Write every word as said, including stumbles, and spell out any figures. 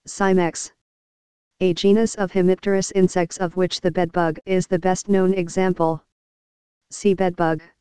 Cimex. A genus of hemipterous insects of which the bedbug is the best known example. See bedbug.